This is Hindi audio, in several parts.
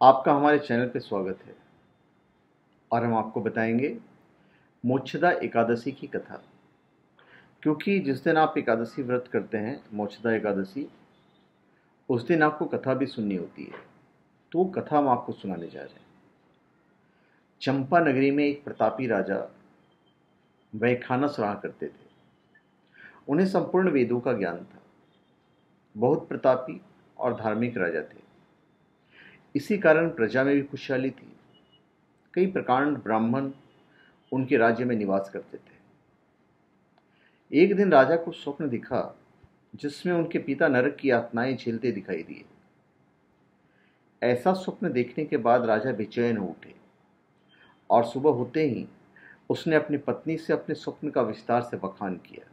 आपका हमारे चैनल पे स्वागत है और हम आपको बताएंगे मोक्षदा एकादशी की कथा। क्योंकि जिस दिन आप एकादशी व्रत करते हैं, मोक्षदा एकादशी, उस दिन आपको कथा भी सुननी होती है। तो वो कथा हम आपको सुनाने जा रहे हैं। चंपा नगरी में एक प्रतापी राजा वैखानस रहा करते थे। उन्हें संपूर्ण वेदों का ज्ञान था। बहुत प्रतापी और धार्मिक राजा थे। इसी कारण प्रजा में भी खुशहाली थी। कई प्रकांड ब्राह्मण उनके राज्य में निवास करते थे। एक दिन राजा को स्वप्न दिखा जिसमें उनके पिता नरक की यातनाएं झेलते दिखाई दिए। ऐसा स्वप्न देखने के बाद राजा बेचैन हो उठे और सुबह होते ही उसने अपनी पत्नी से अपने स्वप्न का विस्तार से बखान किया।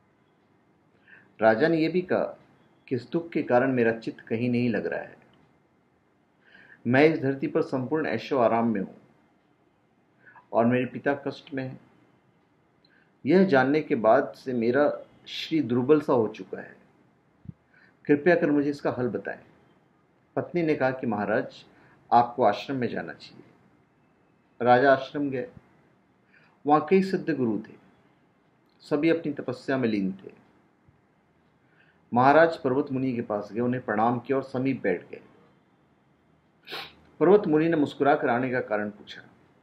राजा ने यह भी कहा कि इस दुख के कारण मेरा चित्त कहीं नहीं लग रहा है। मैं इस धरती पर संपूर्ण ऐशो आराम में हूं और मेरे पिता कष्ट में हैं। यह जानने के बाद से मेरा शरीर दुर्बल सा हो चुका है। कृपया कर मुझे इसका हल बताएं। पत्नी ने कहा कि महाराज, आपको आश्रम में जाना चाहिए। राजा आश्रम गए। वहां कई सिद्ध गुरु थे। सभी अपनी तपस्या में लीन थे। महाराज पर्वत मुनि के पास गए, उन्हें प्रणाम किया और समीप बैठ गए। पर्वत मुनि ने मुस्कुराकर आने का कारण पूछा।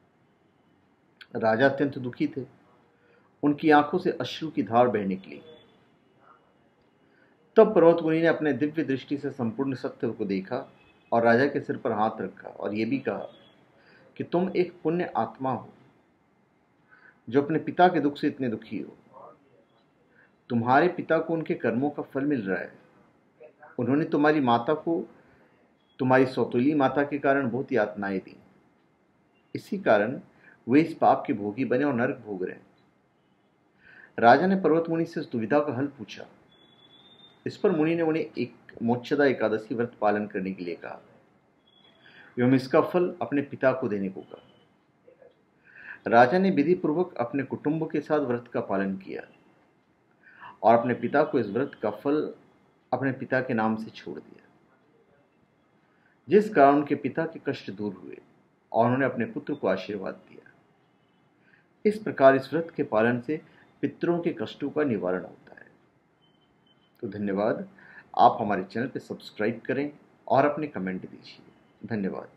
राजा अत्यंत दुखी थे। उनकी आंखों से अश्रु की धार बह निकली। तब पर्वत मुनि ने अपने दिव्य दृष्टि से संपूर्ण सत्य को देखा और राजा के सिर पर हाथ रखा और यह भी कहा कि तुम एक पुण्य आत्मा हो जो अपने पिता के दुख से इतने दुखी हो। तुम्हारे पिता को उनके कर्मों का फल मिल रहा है। उन्होंने तुम्हारी माता को तुम्हारी सौतेली माता के कारण बहुत यातनाएं दी। इसी कारण वे इस पाप के भोगी बने और नरक भोग रहे हैं। राजा ने पर्वत मुनि से इस दुविधा का हल पूछा। इस पर मुनि ने उन्हें एक मोक्षदा एकादशी व्रत पालन करने के लिए कहा एवं इसका फल अपने पिता को देने को कहा। राजा ने विधि पूर्वक अपने कुटुंब के साथ व्रत का पालन किया और अपने पिता को इस व्रत का फल अपने पिता के नाम से छोड़ दिया, जिस कारण उनके पिता के कष्ट दूर हुए और उन्होंने अपने पुत्र को आशीर्वाद दिया। इस प्रकार इस व्रत के पालन से पितरों के कष्टों का निवारण होता है। तो धन्यवाद। आप हमारे चैनल पर सब्सक्राइब करें और अपने कमेंट दीजिए। धन्यवाद।